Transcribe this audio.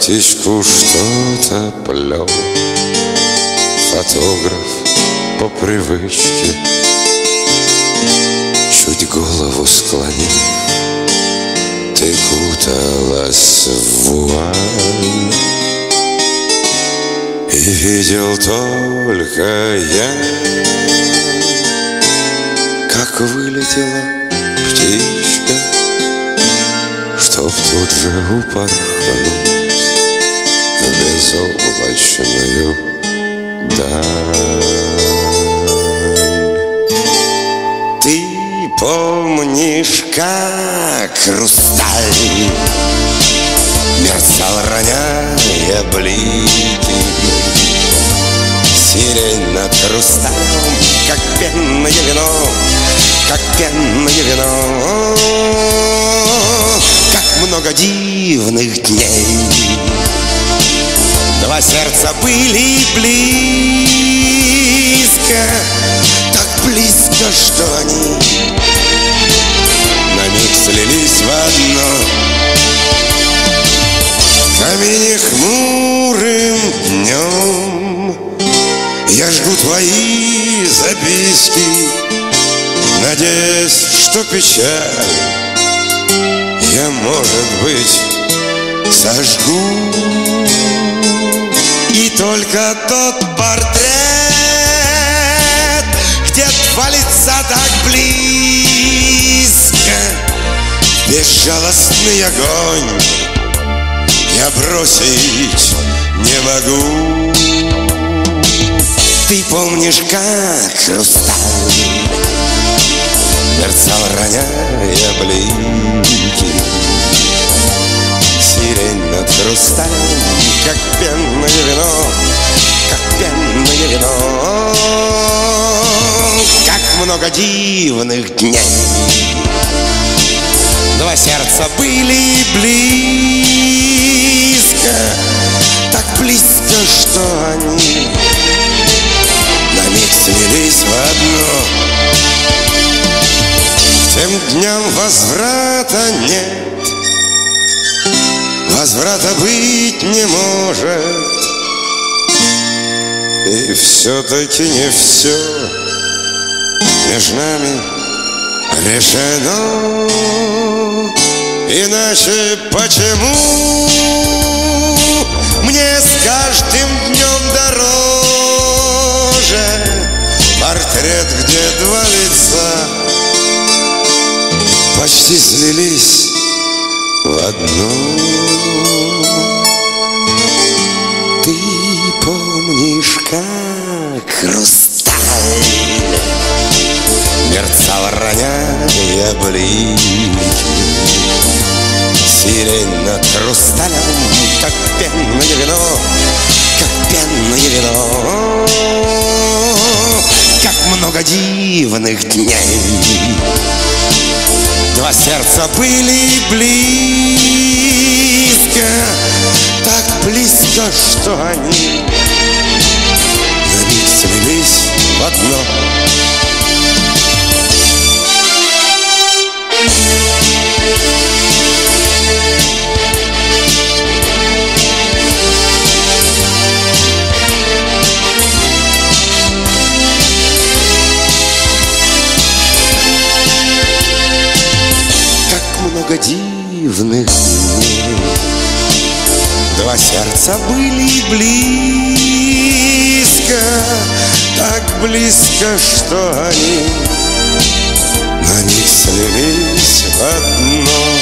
кисточку что-то плел. Фотограф по привычке, чуть голову склонив, ты куталась в вуаль. И видел только я, как вылетела птичка, чтоб тут же упорхнуть в безоблачную даль. Ты помнишь, как хрусталь мерцал, роняя блики, сирень над хрусталем, как пенное вино, как пенное вино. Как много дивных дней, два сердца были близко, так близко, что они на миг слились в одно. Камень хмурым днем я жгу твои записки, надеясь, что печаль я, может быть, сожгу. И только тот портрет, где два лица так близко, безжалостный огонь я бросить не могу. Ты помнишь, как хрусталь мерцал, роняя блики, сирень над хрусталем, как пенное вино, как пенное вино. Как много дивных дней, два сердца были близко, так близко, что они на миг слились в одно. К тем дням возврата нет, возврата быть не может. И все-таки не все между нами решено. Иначе почему мне с каждым днем дороже портрет, где два лица почти слились в одно? Ты помнишь, как хрусталь мерцал, роняя блики, сирень над хрусталем, как пенное вино, как пенное вино. Как много дивных дней, два сердца были близко, так близко, что они на миг слились в одно. Много дивных дней, два сердца были близко, так близко, что они на миг слились в одно.